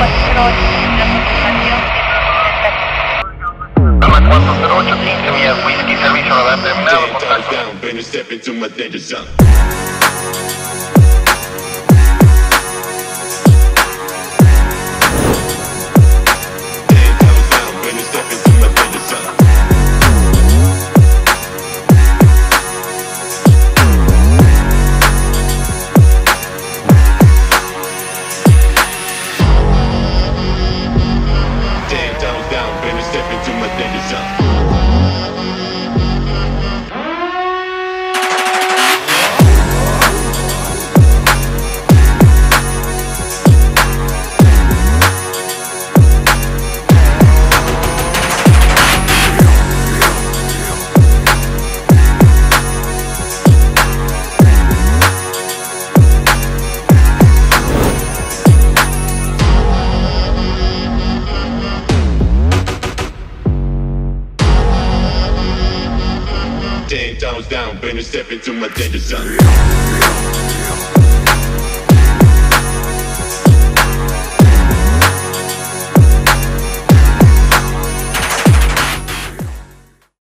Lama 408, 15 millas whisky, servicio radar terminado, contacto. Down, better step into my danger zone.